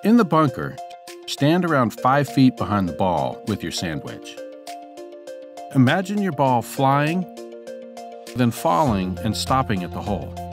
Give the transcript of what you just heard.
In the bunker, stand around 5 feet behind the ball with your sandwich. Imagine your ball flying, then falling and stopping at the hole.